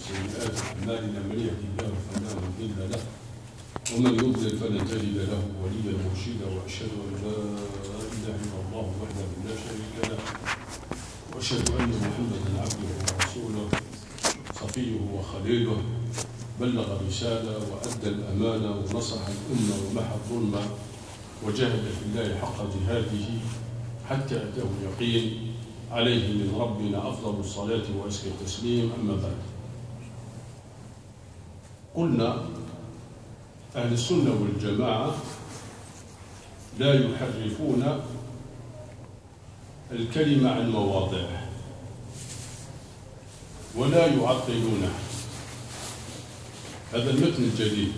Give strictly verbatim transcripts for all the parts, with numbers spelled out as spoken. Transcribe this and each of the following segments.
سيئات أعمالنا من يهدي الله فلا مضل له ومن يضلل فلن تجد له وليا مرشدا وأشهد أن لا إله إلا الله وحده لا شريك له وأشهد أن محمدا عبده ورسوله صفيه وخليله بلغ الرسالة وأدى الأمانة ونصح الأمة ومحى الظلم وجاهد في الله حق جهاده حتى أتاه اليقين عليه من ربنا أفضل الصلاة وأزكى التسليم. أما بعد، قلنا أهل السنة والجماعة لا يحرفون الكلمة عن مواضعه ولا يعطلونه. هذا المتن الجديد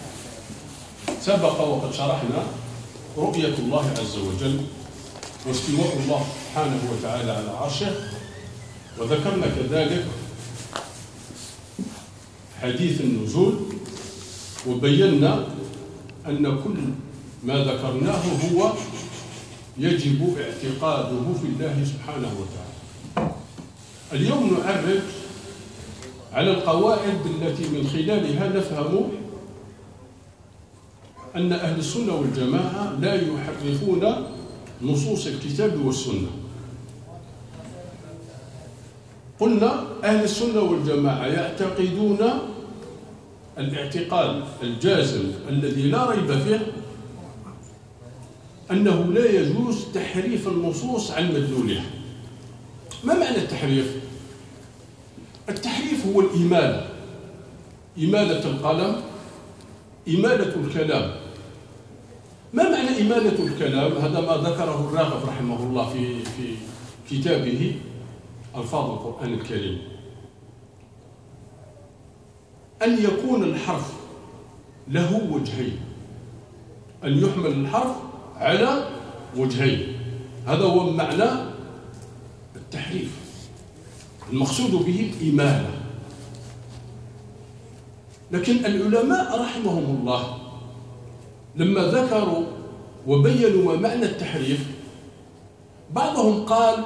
سبق وقد شرحنا رؤية الله عز وجل واستواء الله سبحانه وتعالى على عرشه، وذكرنا كذلك حديث النزول، وبينا أن كل ما ذكرناه هو يجب اعتقاده في الله سبحانه وتعالى. اليوم نعرج على القواعد التي من خلالها نفهم أن أهل السنة والجماعة لا يحرفون نصوص الكتاب والسنة. قلنا أهل السنة والجماعة يعتقدون الاعتقاد الجازم الذي لا ريب فيه أنه لا يجوز تحريف النصوص عن مدلولها. ما معنى التحريف؟ التحريف هو الإمالة، إمالة القلم، إمالة الكلام. ما معنى إمالة الكلام؟ هذا ما ذكره الراغب رحمه الله في في كتابه ألفاظ القرآن الكريم. أن يكون الحرف له وجهين، أن يحمل الحرف على وجهين، هذا هو معنى التحريف. المقصود به الإمالة. لكن العلماء رحمهم الله لما ذكروا وبينوا ما معنى التحريف، بعضهم قال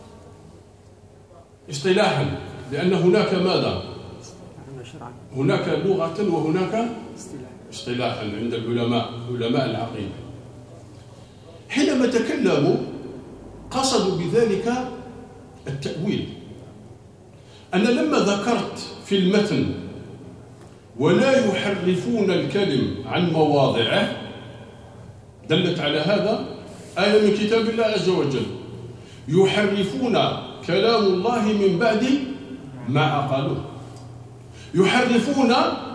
اصطلاحا، لأن هناك ماذا؟ هناك لغة وهناك اصطلاحا عند العلماء، علماء العقيدة. حينما تكلموا قصدوا بذلك التأويل. أنا لما ذكرت في المتن ولا يحرفون الكلم عن مواضعه، دلت على هذا آية من كتاب الله عز وجل: يحرفون كلام الله من بعد ما عقلوه. يحرفون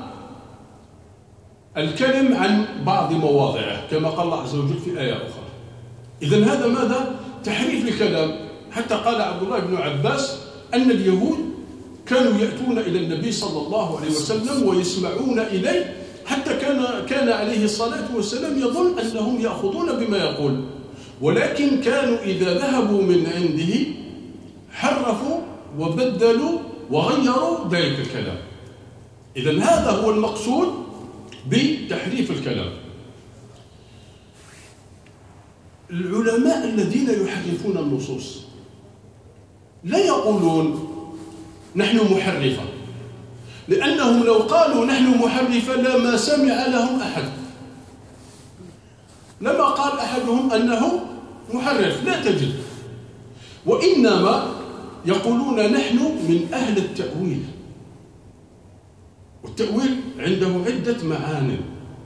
الكلم عن بعض مواضعه كما قال الله عز وجل في آية أخرى. إذن هذا ماذا؟ تحريف الكلام. حتى قال عبد الله بن عباس أن اليهود كانوا يأتون إلى النبي صلى الله عليه وسلم ويسمعون إليه، حتى كان كان عليه الصلاة والسلام يظن أنهم يأخذون بما يقول، ولكن كانوا إذا ذهبوا من عنده حرفوا وبدلوا وغيروا ذلك الكلام. إذن هذا هو المقصود بتحريف الكلام. العلماء الذين يحرفون النصوص لا يقولون نحن محرفة، لأنهم لو قالوا نحن محرفة لما سمع لهم أحد، لما قال أحدهم أنه محرف، لا تجد. وإنما يقولون نحن من أهل التأويل، والتأويل عنده عدة معاني.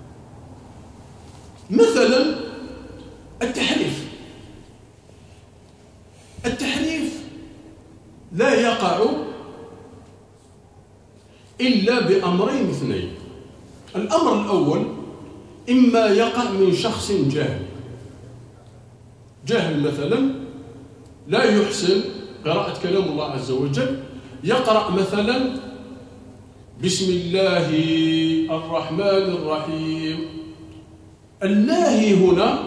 مثلا التحريف. التحريف لا يقع إلا بأمرين اثنين. الأمر الأول إما يقع من شخص جاهل، جاهل مثلا لا يحسن قراءة كلام الله عز وجل، يقرأ مثلا بسم الله الرحمن الرحيم. الله هنا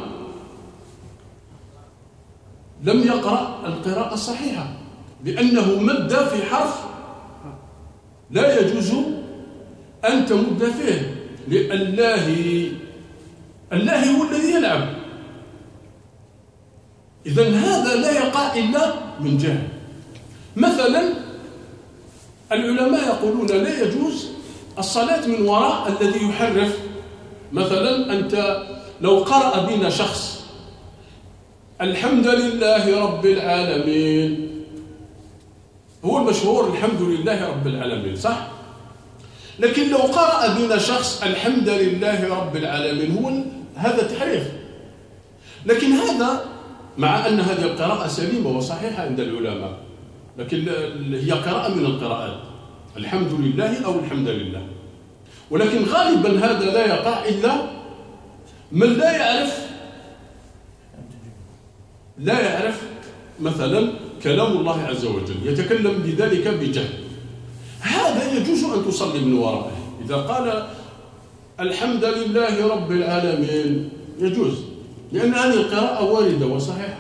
لم يقرأ القراءة الصحيحة، لأنه مد في حرف لا يجوز أن تمد فيه، لله الله هو الذي يلعب. إذن هذا لا يقع إلا من جهل. مثلا العلماء يقولون لا يجوز الصلاة من وراء الذي يحرف. مثلا أنت لو قرأ بنا شخص الحمد لله رب العالمين، هو المشهور الحمد لله رب العالمين صح؟ لكن لو قرأ بنا شخص الحمد لله رب العالمين هو هذا تحريف. لكن هذا مع أن هذه القراءة سليمة وصحيحة عند العلماء، لكن هي قراءة من القراءات الحمد لله أو الحمد لله، ولكن غالبا هذا لا يقع إلا من لا يعرف لا يعرف مثلا كلام الله عز وجل، يتكلم بذلك بجهل، هذا يجوز أن تصلي من وراءه. إذا قال الحمد لله رب العالمين يجوز، لأن هذه القراءة واردة وصحيحة.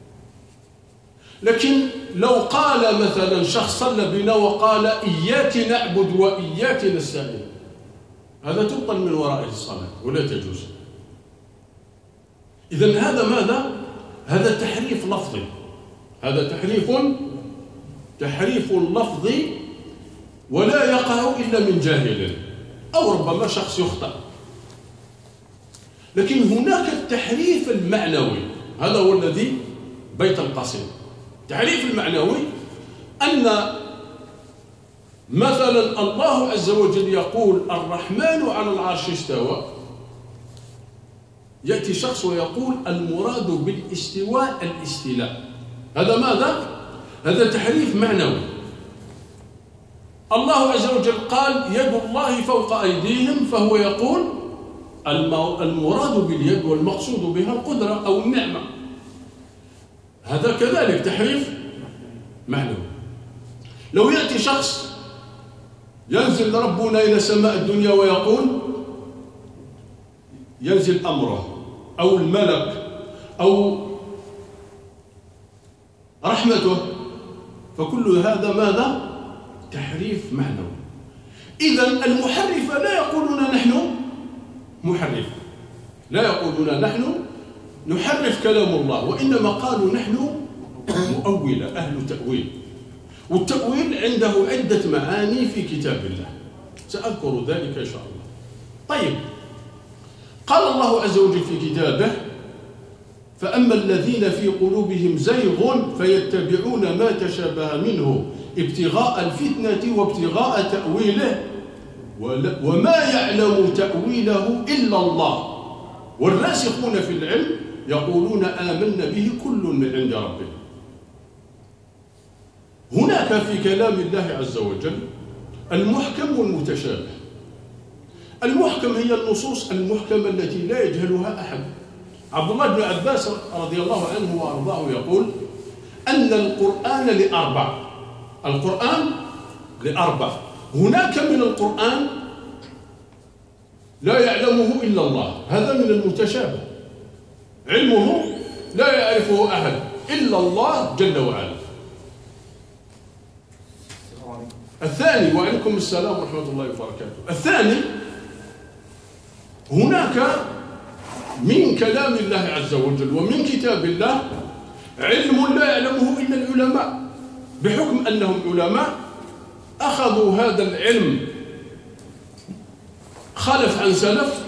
لكن لو قال مثلا شخص صلى بنا وقال إياك نعبد وإياك نستعين، هذا تبطل من ورائه الصلاة ولا تجوز. إذن هذا ماذا؟ هذا تحريف لفظي، هذا تحريف تحريف لفظي، ولا يقع إلا من جاهل أو ربما شخص يخطئ. لكن هناك التحريف المعنوي، هذا هو الذي بيت القصيد. التحريف المعنوي أن مثلا الله عز وجل يقول الرحمن على العرش استوى، يأتي شخص ويقول المراد بالاستواء الاستيلاء، هذا ماذا؟ هذا تحريف معنوي. الله عز وجل قال يد الله فوق أيديهم، فهو يقول المراد باليد والمقصود بها القدرة أو النعمة، هذا كذلك تحريف معنوي. لو يأتي شخص ينزل ربنا إلى سماء الدنيا ويقول ينزل أمره أو الملك أو رحمته، فكل هذا ماذا؟ تحريف معنوي. إذن المحرفة لا يقولون نحن محرف، لا يقولون نحن نحرف كلام الله، وإنما قالوا نحن مؤولة، أهل تأويل. والتأويل عنده عدة معاني في كتاب الله، سأذكر ذلك إن شاء الله. طيب، قال الله عز وجل في كتابه فأما الذين في قلوبهم زيغ فيتبعون ما تشابه منه ابتغاء الفتنة وابتغاء تأويله وما يعلم تأويله إلا الله والراسخون في العلم يقولون آمنا به كل من عند ربنا. هناك في كلام الله عز وجل المحكم والمتشابه. المحكم هي النصوص المحكمة التي لا يجهلها أحد. عبد الله بن عباس رضي الله عنه وأرضاه يقول أن القرآن لأربع، القرآن لأربع، هناك من القرآن لا يعلمه إلا الله، هذا من المتشابه، علمه لا يعرفه أحد إلا الله جل وعلا. الثاني، وعليكم السلام ورحمة الله وبركاته. الثاني، هناك من كلام الله عز وجل ومن كتاب الله علم لا يعلمه إلا العلماء، بحكم أنهم علماء أخذوا هذا العلم خلف عن سلف،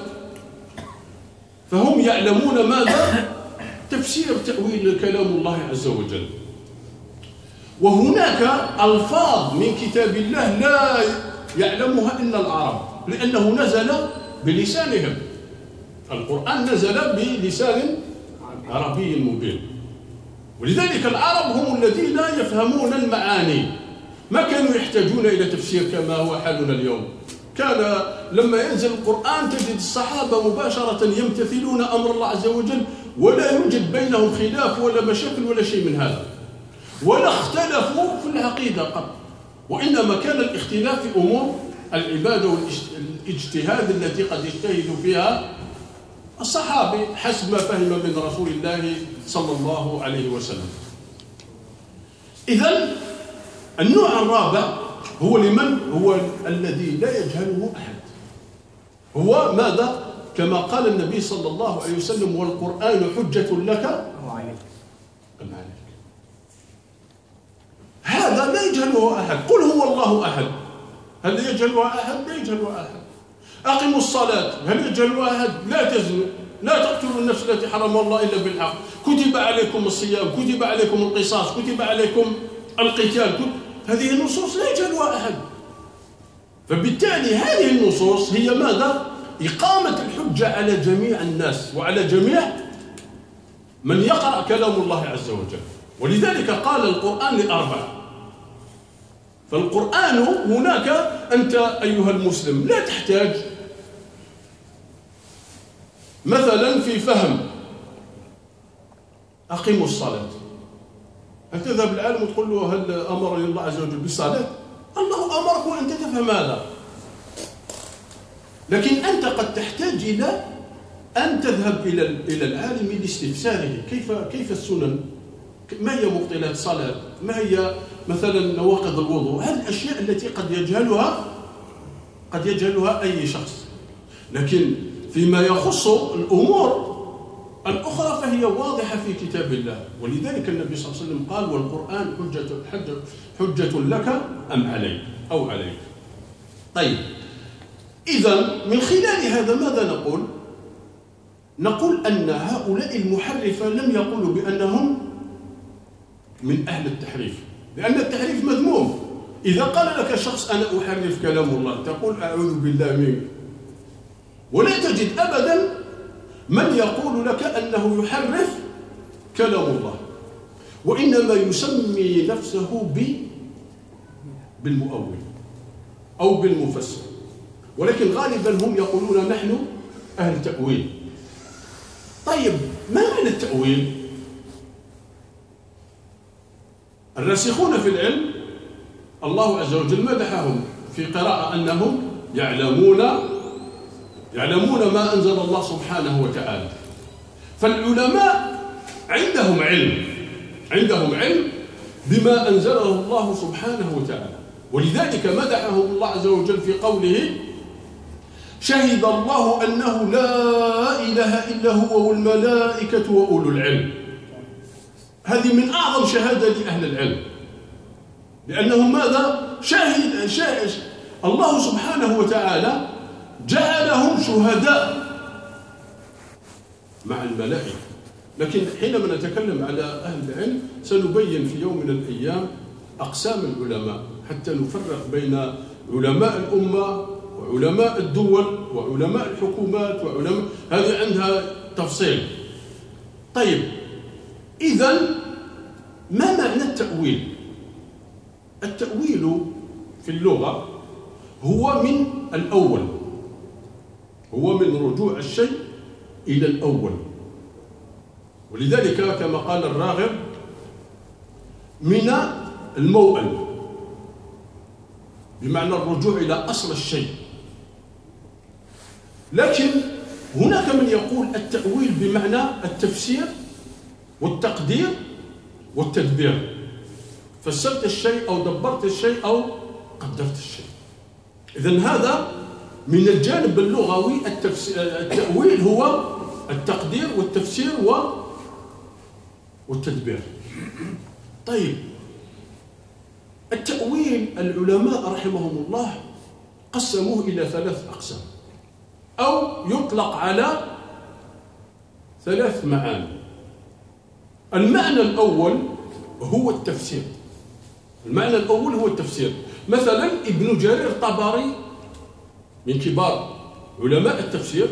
فهم يعلمون ماذا؟ تفسير تأويل كلام الله عز وجل. وهناك ألفاظ من كتاب الله لا يعلمها إلا العرب، لأنه نزل بلسانهم، القرآن نزل بلسان عربي مبين، ولذلك العرب هم الذين يفهمون المعاني، ما كانوا يحتاجون إلى تفسير كما هو حالنا اليوم. كان لما ينزل القرآن تجد الصحابة مباشرة يمتثلون أمر الله عز وجل، ولا يوجد بينهم خلاف ولا مشاكل ولا شيء من هذا، ولا اختلفوا في العقيدة قط، وإنما كان الاختلاف في أمور العبادة والاجتهاد التي قد يجتهد فيها الصحابي حسب ما فهم من رسول الله صلى الله عليه وسلم. إذن النوع الرابع هو لمن؟ هو الذي لا يجهله أحد، هو ماذا؟ كما قال النبي صلى الله عليه وسلم والقرآن حجة لك وعليك. هذا لا يجهلها أحد. قل هو الله أحد، هل يجهلها أحد؟ لا يجهلها أحد. أقيموا الصلاة، هل يجهلها أحد؟ لا تزنوا، لا تقتلوا النفس التي حرم الله إلا بالحق، كتب عليكم الصيام، كتب عليكم القصاص، كتب عليكم القتال. هذه النصوص لا يجهلها أحد. فبالتالي هذه النصوص هي ماذا؟ إقامة الحجة على جميع الناس وعلى جميع من يقرأ كلام الله عز وجل. ولذلك قال القرآن لأربعة. فالقرآن هناك أنت أيها المسلم لا تحتاج مثلا في فهم أقيموا الصلاة، هل تذهب العالم وتقول له هل أمرني الله عز وجل بالصلاة؟ الله أمرك وأنت تفهم هذا. لكن أنت قد تحتاج إلى أن تذهب إلى إلى العالم لاستفساره كيف كيف السنن، ما هي مبطلات الصلاة، ما هي مثلا نواقض الوضوء، هذه الأشياء التي قد يجهلها قد يجهلها أي شخص. لكن فيما يخص الأمور الأخرى فهي واضحة في كتاب الله. ولذلك النبي صلى الله عليه وسلم قال والقرآن حجة حجة حجة لك أم عليك أو عليك. طيب، إذا من خلال هذا ماذا نقول؟ نقول أن هؤلاء المحرفة لم يقولوا بأنهم من أهل التحريف، لأن التحريف مذموم. إذا قال لك شخص أنا أحرف كلام الله تقول أعوذ بالله منك، ولا تجد أبدا من يقول لك أنه يحرف كلام الله، وإنما يسمي نفسه بالمؤول أو بالمفسر. ولكن غالبا هم يقولون نحن أهل تأويل. طيب، ما معنى التأويل؟ الراسخون في العلم الله عز وجل مدحهم في قراءة أنهم يعلمون يعلمون ما أنزل الله سبحانه وتعالى. فالعلماء عندهم علم عندهم علم بما أنزله الله سبحانه وتعالى. ولذلك مدحهم الله عز وجل في قوله شهد الله أنه لا إله إلا هو والملائكة وأولو العلم. هذه من أعظم شهادة لأهل العلم، لأنهم ماذا؟ شاهد, شاهد الله سبحانه وتعالى جعلهم شهداء مع الملائكة. لكن حينما نتكلم على أهل العلم سنبين في يوم من الأيام أقسام العلماء حتى نفرق بين علماء الأمة وعلماء الدول وعلماء الحكومات وعلماء، هذه عندها تفصيل. طيب، إذن ما معنى التأويل؟ التأويل في اللغة هو من الأول، هو من رجوع الشيء إلى الأول. ولذلك كما قال الراغب من الموئل، بمعنى الرجوع إلى أصل الشيء. لكن هناك من يقول التأويل بمعنى التفسير والتقدير والتدبير، فسرت الشيء أو دبرت الشيء أو قدرت الشيء. إذن هذا من الجانب اللغوي. التأويل هو التقدير والتفسير والتدبير. طيب، التأويل العلماء رحمهم الله قسموه إلى ثلاث أقسام، أو يطلق على ثلاث معاني. المعنى الأول هو التفسير. المعنى الأول هو التفسير. مثلا ابن جرير الطبري من كبار علماء التفسير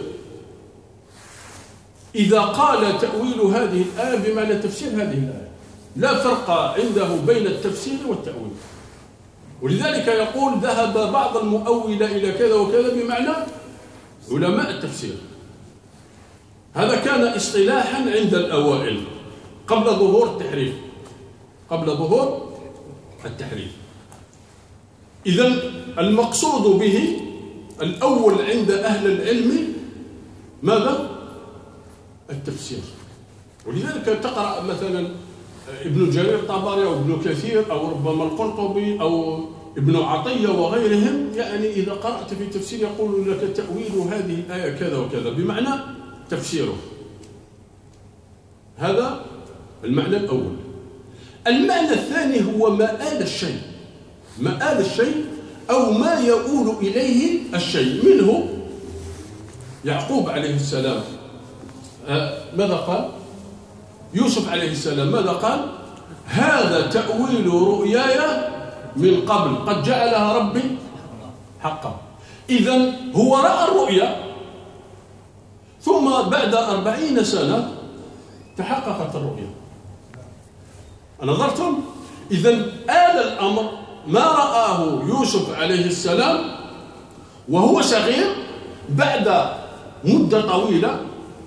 إذا قال تأويل هذه الآية بمعنى تفسير هذه الآية، لا فرق عنده بين التفسير والتأويل. ولذلك يقول ذهب بعض المؤولة إلى كذا وكذا بمعنى علماء التفسير. هذا كان اصطلاحا عند الأوائل قبل ظهور التحريف قبل ظهور التحريف. إذن المقصود به الأول عند أهل العلم ماذا؟ التفسير. ولذلك تقرأ مثلا ابن جرير الطبري أو ابن كثير أو ربما القرطبي أو ابن عطية وغيرهم، يعني إذا قرأت في تفسير يقول لك تأويل هذه الآية كذا وكذا بمعنى تفسيره. هذا المعنى الأول. المعنى الثاني هو مآل الشيء. مآل الشيء أو ما يؤول إليه الشيء. منه يعقوب عليه السلام ماذا قال؟ يوسف عليه السلام ماذا قال؟ هذا تأويل رؤياي من قبل قد جعلها ربي حقا. إذن هو رأى الرؤيا ثم بعد أربعين سنة تحققت الرؤيا. نظرتم؟ إذن آل الأمر ما رآه يوسف عليه السلام وهو صغير بعد مدة طويلة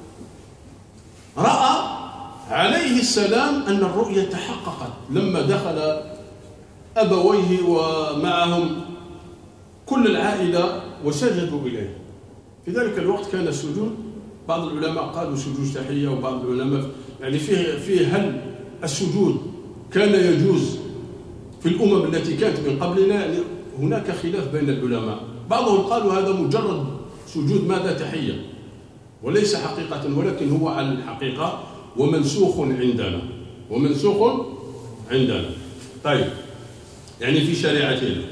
رأى عليه السلام أن الرؤيا تحققت لما دخل أبويه ومعهم كل العائلة وسجدوا إليه. في ذلك الوقت كان السجود بعض العلماء قالوا سجود تحية وبعض العلماء يعني فيه, فيه هل السجود كان يجوز في الأمم التي كانت من قبلنا؟ يعني هناك خلاف بين العلماء. بعضهم قالوا هذا مجرد سجود ماذا تحية وليس حقيقة، ولكن هو على الحقيقة ومنسوخ عندنا ومنسوخ عندنا. طيب يعني في شريعتنا.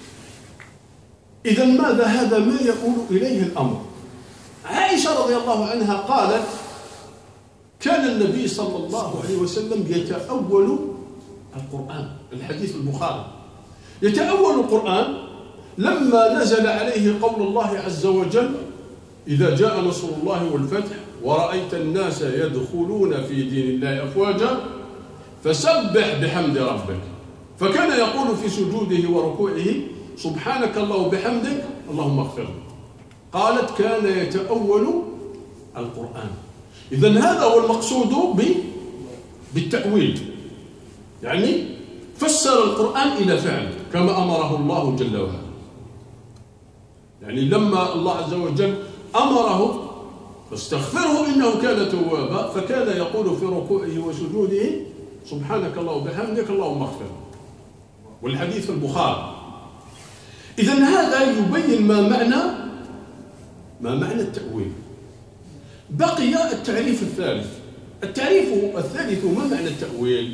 إذا ماذا هذا ما يقول إليه الأمر؟ عائشة رضي الله عنها قالت كان النبي صلى الله عليه وسلم يتأول القرآن. الحديث البخاري يتأول القرآن لما نزل عليه قول الله عز وجل إذا جاء نصر الله والفتح ورأيت الناس يدخلون في دين الله أفواجا فسبح بحمد ربك. فكان يقول في سجوده وركوعه سبحانك الله وبحمدك اللهم اغفر لي. قالت كان يتأول القرآن. إذن هذا هو المقصود بالتأويل، يعني فسر القرآن إلى فعل كما أمره الله جل وعلا. يعني لما الله عز وجل أمره فاستغفره إنه كان توابا فكان يقول في ركوعه وسجوده سبحانك الله وبحمدك اللهم اغفر لي. والحديث في البخاري. إذن هذا يبين ما معنى ما معنى التأويل. بقي التعريف الثالث. التعريف الثالث ما معنى التأويل؟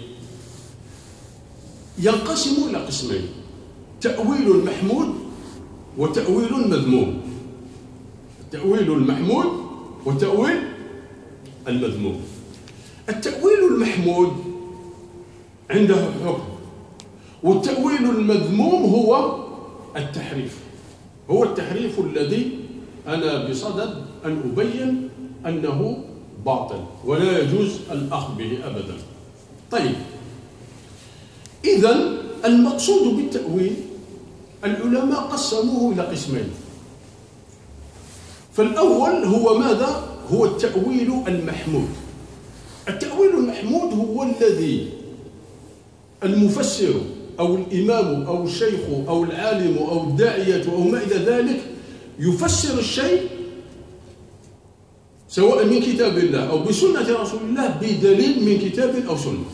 ينقسم إلى قسمين: تأويل محمود وتأويل مذموم. التأويل المحمود وتأويل المذموم. التأويل المحمود عنده حكم، والتأويل المذموم هو التحريف. هو التحريف الذي أنا بصدد أن أبين أنه باطل ولا يجوز الأخذ به أبدا. طيب إذن المقصود بالتأويل العلماء قسموه إلى قسمين. فالأول هو ماذا؟ هو التأويل المحمود. التأويل المحمود هو الذي المفسر أو الإمام أو الشيخ أو العالم أو الداعية أو ما إلى ذلك يفسر الشيء سواء من كتاب الله أو بسنة رسول الله بدليل من كتاب أو سنة.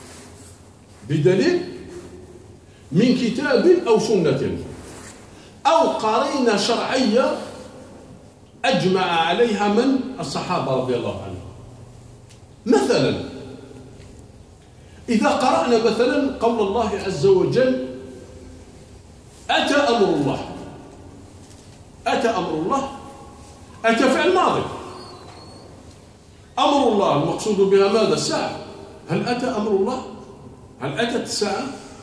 بدليل من كتاب أو سنة أو قرينة شرعية أجمع عليها من؟ الصحابة رضي الله عنهم. مثلا إذا قرأنا مثلا قول الله عز وجل أتى أمر الله. أتى أمر الله، أتى فعل ماضي. أمر الله المقصود بها ماذا؟ الساعة. هل أتى أمر الله؟ هل أتت الساعة؟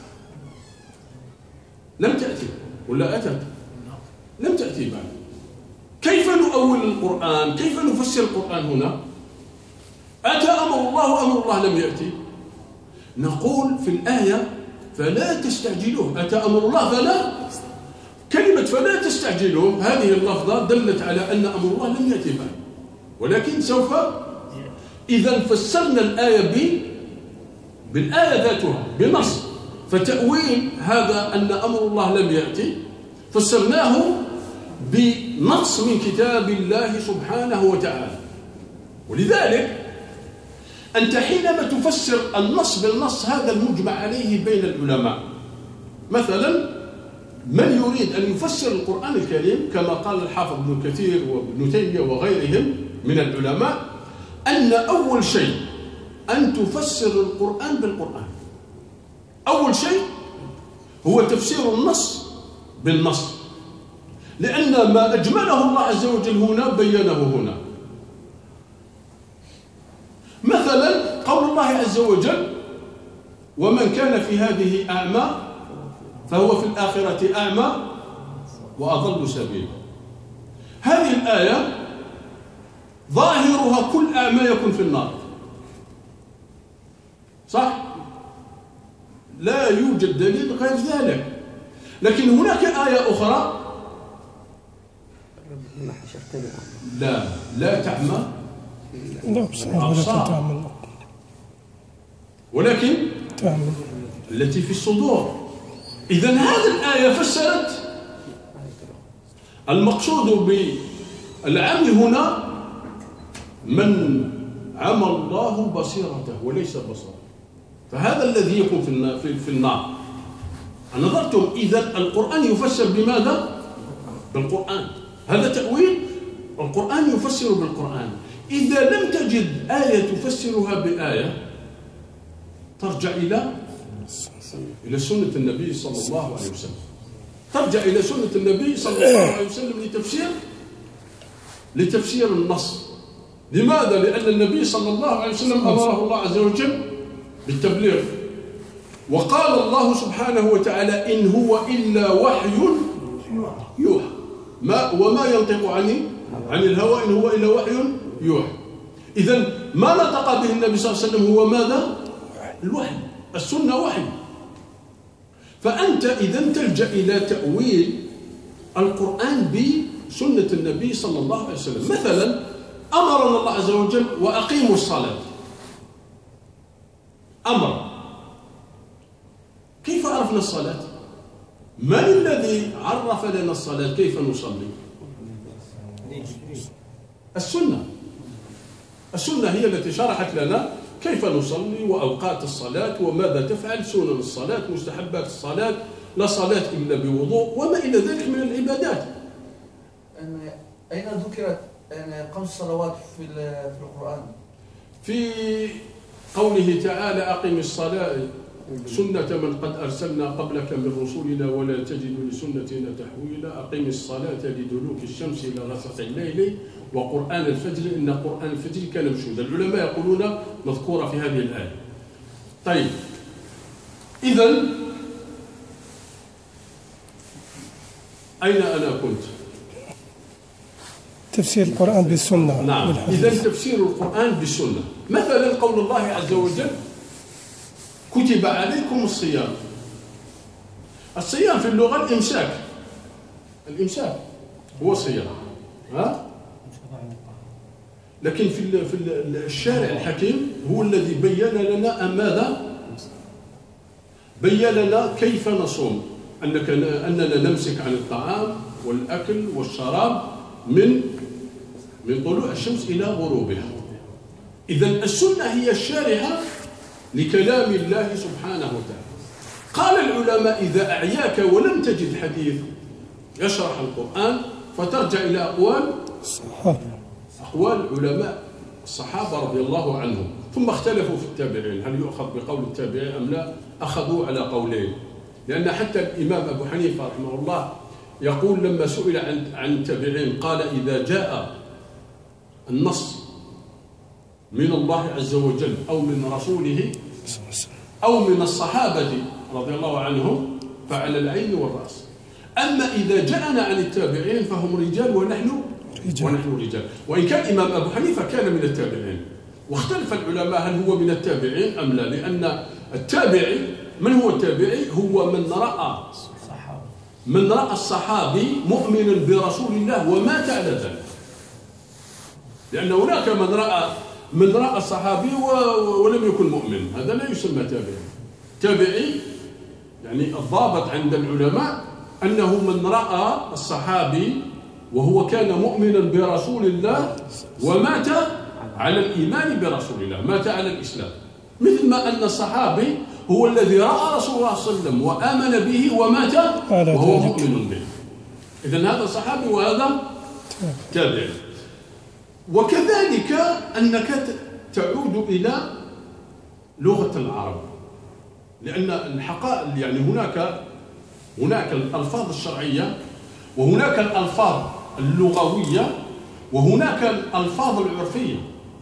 لم تأتي ولا أتت؟ لم تأتي بعد. كيف نؤول القرآن؟ كيف نفسر القرآن هنا؟ أتى أمر الله وأمر الله لم يأتي. نقول في الآية فلا تستعجلوه. أتى أمر الله فلا، كلمة فلا تستعجلوه هذه اللفظة دلت على أن أمر الله لم يأتي بعد، ولكن سوف. إذا فسرنا الآية ب بالآية ذاتها بنص. فتأويل هذا أن أمر الله لم يأتي فسرناه بنص من كتاب الله سبحانه وتعالى. ولذلك أنت حينما تفسر النص بالنص هذا المجمع عليه بين العلماء. مثلا من يريد أن يفسر القرآن الكريم كما قال الحافظ ابن كثير وابن تيمية وغيرهم من العلماء أن أول شيء أن تفسر القرآن بالقرآن. أول شيء هو تفسير النص بالنص، لأن ما أجمله الله عز وجل هنا بينه هنا. مثلا قول الله عز وجل: ومن كان في هذه أعمى فهو في الآخرة أعمى وأضل سبيلا. هذه الآية ظاهرها كل أعمى يكون في النار، صح؟ لا يوجد دليل غير ذلك. لكن هناك آية أخرى: لا لا تعمى الأبصار ولكن تعمى التي في الصدور. إذن هذه الآية فسرت المقصود بالعمي هنا من عمى الله بصيرته وليس بصره، فهذا الذي يكون في في النار. نظرتم إذا القرآن يفسر بماذا؟ بالقرآن. هذا تأويل، القرآن يفسر بالقرآن. إذا لم تجد آية تفسرها بآية ترجع إلى إلى سنة النبي صلى الله عليه وسلم، ترجع إلى سنة النبي صلى الله عليه وسلم لتفسير لتفسير النص. لماذا؟ لأن النبي صلى الله عليه وسلم أمره الله عز وجل بالتبليغ، وقال الله سبحانه وتعالى: إن هو إلا وحي يوحى، ما وما ينطق عن عن الهوى إن هو إلا وحي يوحى. إذن ما نطق به النبي صلى الله عليه وسلم هو ماذا؟ الوحي، السنة وحي. فأنت إذن تلجأ إلى تأويل القرآن بسنة النبي صلى الله عليه وسلم. مثلا أمرنا الله عز وجل: وأقيموا الصلاة. أمر. كيف عرفنا الصلاة؟ من الذي عرف لنا الصلاة؟ كيف نصلي؟ السنة. السنة هي التي شرحت لنا كيف نصلي وأوقات الصلاة وماذا تفعل، سنن الصلاة، مستحبات الصلاة، لا صلاة إلا بوضوء وما إلى ذلك من العبادات. أين ذكرت خمس صلوات في في القرآن؟ في قوله تعالى: أقم الصلاة سنة من قد أرسلنا قبلك من رسلنا ولا تجد لسنتنا تحويلا، أقم الصلاة لدلوك الشمس إلى غسق الليل وقرآن الفجر إن قرآن الفجر كان مشهودا. العلماء يقولون مذكورة في هذه الآية. طيب، إذن أين أنا كنت؟ تفسير القرآن بالسنة. نعم، إذن تفسير القرآن بالسنة. مثلا قول الله عز وجل: كتب عليكم الصيام. الصيام في اللغة الإمساك، الإمساك هو الصيام، ها؟ لكن في في الشارع الحكيم هو الذي بين لنا ماذا؟ بين لنا كيف نصوم، أنك أننا نمسك عن الطعام والأكل والشراب من من طلوع الشمس إلى غروبها. إذن السنة هي الشارحة لكلام الله سبحانه وتعالى. قال العلماء: إذا أعياك ولم تجد حديث يشرح القرآن فترجع إلى أقوال أقوال علماء الصحابة رضي الله عنهم، ثم اختلفوا في التابعين، هل يؤخذ بقول التابعين أم لا؟ أخذوا على قولين، لأن حتى الإمام أبو حنيفة رحمه الله يقول لما سئل عن عن التابعين قال: إذا جاء النص من الله عز وجل أو من رسوله أو من الصحابة رضي الله عنهم فعلى العين والرأس، أما إذا جاءنا عن التابعين فهم رجال ونحن رجال. ونحن رجال. وإن كان الإمام أبو حنيفة كان من التابعين، واختلف العلماء هل هو من التابعين أم لا، لأن التابعي، من هو التابعي؟ هو من رأى من رأى الصحابي مؤمنا برسول الله ومات على ذلك، لأن هناك من رأى من رأى الصحابي ولم يكن مؤمن، هذا لا يسمى تابعي. تابعي يعني الضابط عند العلماء أنه من رأى الصحابي وهو كان مؤمنا برسول الله ومات على الإيمان برسول الله، مات على الإسلام، مثل ما أن الصحابي هو الذي رأى رسول الله صلى الله عليه وسلم وآمن به ومات وهو مؤمن به. إذن هذا صحابي وهذا تابعي. وكذلك أنك تعود إلى لغة العرب، لأن الحقائق يعني هناك هناك الألفاظ الشرعية وهناك الألفاظ اللغوية وهناك الألفاظ العرفية.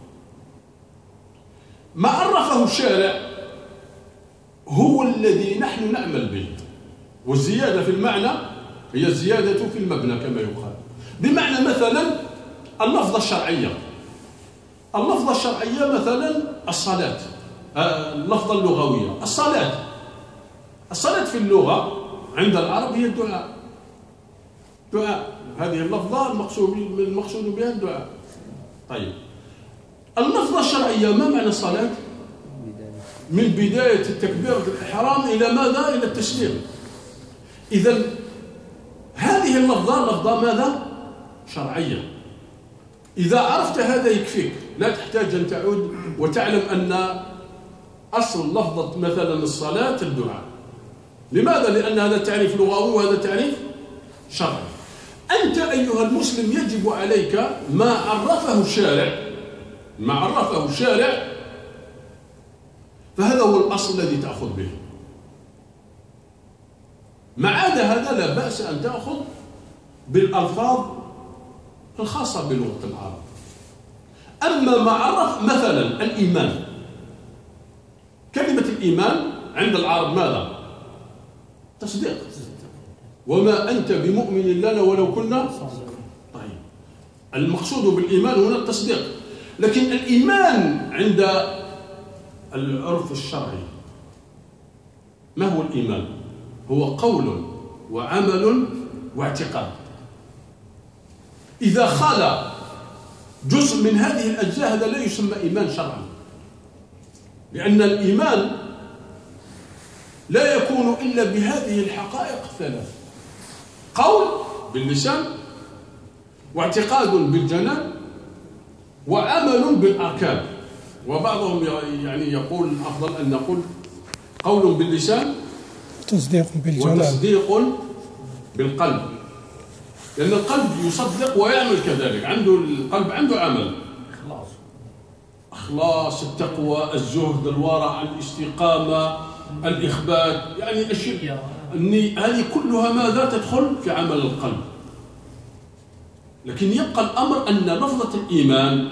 ما عرفه الشارع هو الذي نحن نعمل به، والزيادة في المعنى هي الزيادة في المبنى كما يقال. بمعنى مثلا اللفظة الشرعية، اللفظة الشرعية مثلا الصلاة، اللفظة اللغوية الصلاة. الصلاة في اللغة عند العرب هي الدعاء، دعاء، هذه اللفظة المقصود المقصود بها الدعاء. طيب اللفظة الشرعية ما معنى الصلاة؟ من بداية تكبيرة الإحرام إلى ماذا؟ إلى التسليم. إذن هذه اللفظة لفظة ماذا؟ شرعية. إذا عرفت هذا يكفيك، لا تحتاج أن تعود وتعلم أن أصل لفظة مثلا الصلاة الدعاء. لماذا؟ لأن هذا تعريف لغوي وهذا تعريف شرعي. أنت أيها المسلم يجب عليك ما عرفه الشارع، ما عرفه الشارع فهذا هو الأصل الذي تأخذ به. ما عدا هذا لا بأس أن تأخذ بالألفاظ الخاصة بلغة العرب. أما ما عرف مثلا الإيمان، كلمة الإيمان عند العرب ماذا؟ تصديق. وما أنت بمؤمن لنا ولو كنا. طيب المقصود بالإيمان هنا التصديق، لكن الإيمان عند العرف الشرعي ما هو الإيمان؟ هو قول وعمل واعتقاد. إذا خلا جزء من هذه الأجزاء هذا لا يسمى إيمان شرعا، لأن الإيمان لا يكون إلا بهذه الحقائق الثلاث: قول باللسان، واعتقاد بالجنان، وعمل بالأركان. وبعضهم يعني يقول الأفضل أن نقول قول باللسان تصديق بالجنان وتصديق بالقلب، لأن القلب يصدق ويعمل كذلك، عنده القلب عنده عمل، إخلاص إخلاص التقوى، الزهد، الورع، الاستقامة، الإخبات، يعني أشياء هذه كلها ماذا تدخل في عمل القلب. لكن يبقى الأمر أن لفظة الإيمان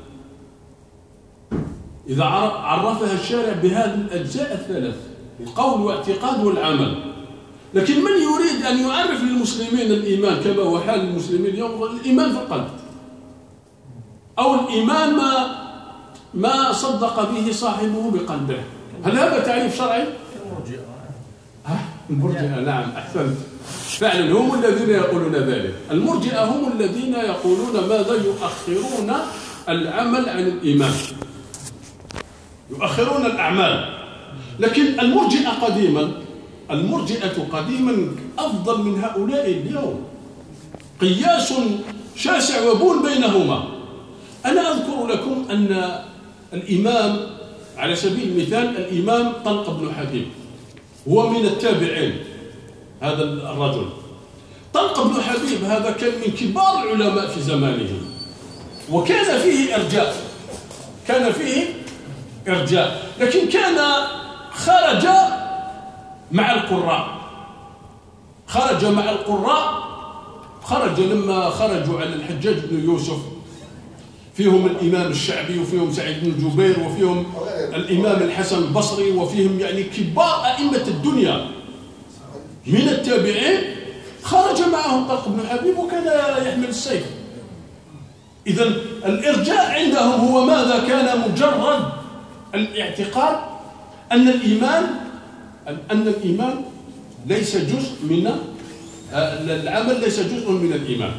إذا عرفها الشارع بهذه الأجزاء الثلاث: القول والاعتقاد والعمل. لكن من يريد أن يعرف للمسلمين الإيمان كما هو حال المسلمين اليوم، الإيمان في القلب، أو الإيمان ما ما صدق به صاحبه بقلبه. هل هذا تعريف شرعي؟ المرجئة، نعم أحسنت، فعلا هم الذين يقولون ذلك. المرجئة هم الذين يقولون ماذا؟ يؤخرون العمل عن الإيمان، يؤخرون الأعمال. لكن المرجئة قديما، المرجئة قديما أفضل من هؤلاء اليوم، قياس شاسع وبول بينهما. أنا أذكر لكم أن الإمام على سبيل المثال الإمام طلق بن حبيب هو من التابعين. هذا الرجل طلق بن حبيب هذا كان من كبار العلماء في زمانه، وكان فيه إرجاء، كان فيه إرجاء، لكن كان خرج مع القراء، خرج مع القراء، خرج لما خرجوا على الحجاج بن يوسف، فيهم الإمام الشعبي وفيهم سعيد بن جبير وفيهم الإمام الحسن البصري وفيهم يعني كبار أئمة الدنيا من التابعين، خرج معهم طلق بن حبيب وكان يحمل السيف. إذن الإرجاء عندهم هو ماذا؟ كان مجرد الاعتقاد أن الإيمان أن الإيمان ليس جزء من العمل، ليس جزء من الإيمان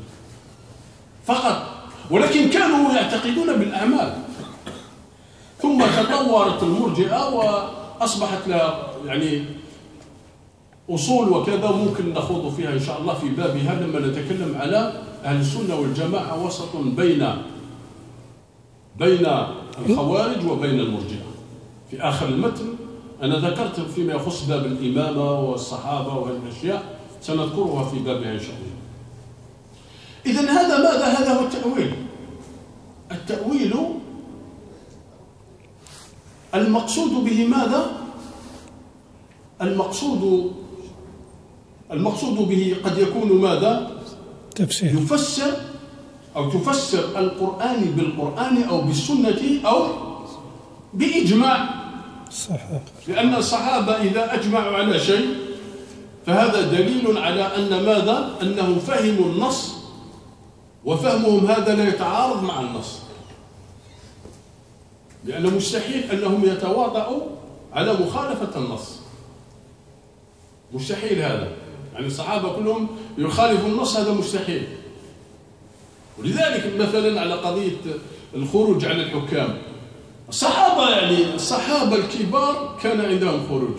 فقط، ولكن كانوا يعتقدون بالأعمال. ثم تطورت المرجئة وأصبحت لها يعني أصول وكذا، ممكن نخوض فيها إن شاء الله في بابها لما نتكلم على أهل السنة والجماعة وسط بين بين الخوارج وبين المرجئة. في آخر المتن أنا ذكرت فيما يخص باب الإمامة والصحابة وهذه الأشياء سنذكرها في بابها إن شاء الله. إذن هذا ماذا؟ هذا هو التأويل. التأويل المقصود به ماذا؟ المقصود المقصود به قد يكون ماذا؟ تفسير. يفسر أو تفسر القرآن بالقرآن أو بالسنة أو بإجماع الصحابة، لأن الصحابة إذا أجمعوا على شيء فهذا دليل على أن ماذا؟ أنهم فهموا النص، وفهمهم هذا لا يتعارض مع النص، لأن مستحيل أنهم يتواطؤوا على مخالفة النص، مستحيل هذا، يعني الصحابة كلهم يخالفوا النص، هذا مستحيل. ولذلك مثلا على قضية الخروج على الحكام، الصحابة يعني الصحابة الكبار كان عندهم خروج،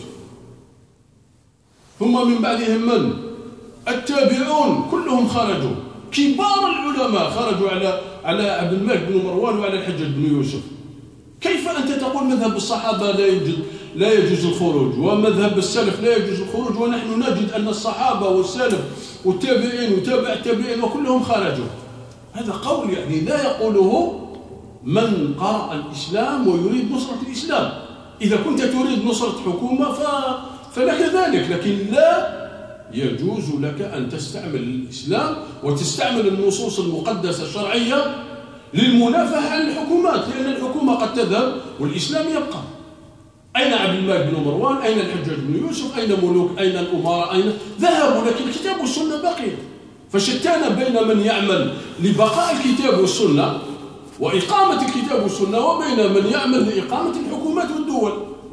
ثم من بعدهم من؟ التابعون كلهم خرجوا، كبار العلماء خرجوا على على عبد الملك بن مروان وعلى الحجاج بن يوسف. كيف أنت تقول مذهب الصحابة لا يوجد لا يجوز الخروج، ومذهب السلف لا يجوز الخروج، ونحن نجد أن الصحابة والسلف والتابعين وتابع التابعين وكلهم خرجوا؟ هذا قول يعني لا يقوله من قرأ الإسلام ويريد نصرة الإسلام. إذا كنت تريد نصرة حكومة ف... فلك ذلك، لكن لا يجوز لك أن تستعمل الإسلام وتستعمل النصوص المقدسة الشرعية للمنافحة عن الحكومات، لأن الحكومة قد تذهب والإسلام يبقى. أين عبد الملك بن مروان؟ أين الحجاج بن يوسف؟ أين ملوك؟ أين الأمراء؟ أين ذهبوا؟ لكن الكتاب والسنة بقيت. فشتان بين من يعمل لبقاء الكتاب والسنة وإقامة الكتاب والسنة وبين من يعمل لإقامة الحكومات والدول.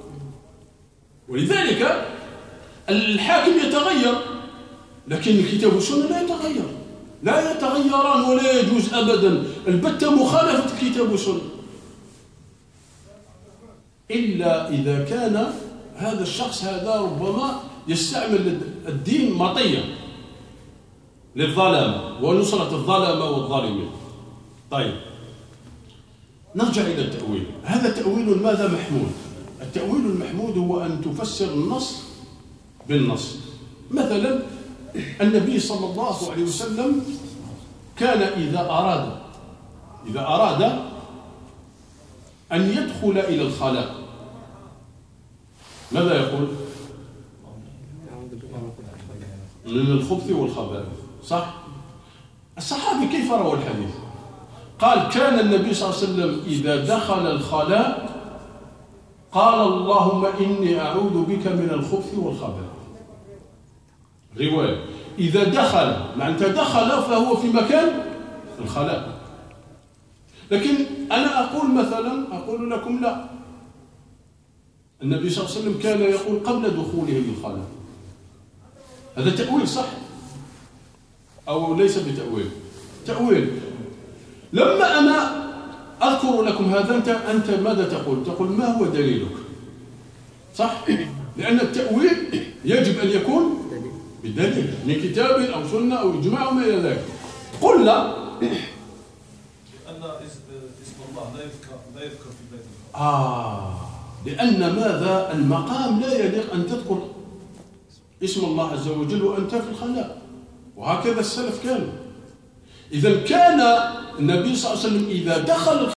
ولذلك الحاكم يتغير، لكن الكتاب والسنة لا يتغير، لا يتغيران، ولا يجوز أبدا البتة مخالفة الكتاب والسنة، إلا إذا كان هذا الشخص هذا ربما يستعمل الدين مطية للظلامة ونصرة الظلمة والظالمين. طيب نرجع إلى التأويل. هذا تأويل ماذا محمود؟ التأويل المحمود هو أن تفسر النص بالنص. مثلا النبي صلى الله عليه وسلم كان إذا أراد إذا أراد أن يدخل إلى الخلاء ماذا يقول؟ من الخبث والخبائث، صح؟ الصحابي كيف روى الحديث؟ قال كان النبي صلى الله عليه وسلم إذا دخل الخلاء قال اللهم إني أعوذ بك من الخبث والخبائث. رواية إذا دخل، معنى دخل فهو في مكان الخلاء. لكن أنا أقول مثلا أقول لكم لا، النبي صلى الله عليه وسلم كان يقول قبل دخوله للخلاء. هذا تأويل صح أو ليس بتأويل؟ تأويل. لما أنا أذكر لكم هذا أنت أنت ماذا تقول؟ تقول ما هو دليلك؟ صح؟ لأن التأويل يجب أن يكون بدليل من كتاب أو سنة أو إجماع وما إلى ذلك. قلنا لأن اسم الله لا يذكر لا يذكر في بيت الله. آه لأن ماذا؟ المقام لا يليق أن تذكر اسم الله عز وجل وأنت في الخلاء، وهكذا السلف كانوا. إذا كان النبي صلى الله عليه وسلم إذا دخل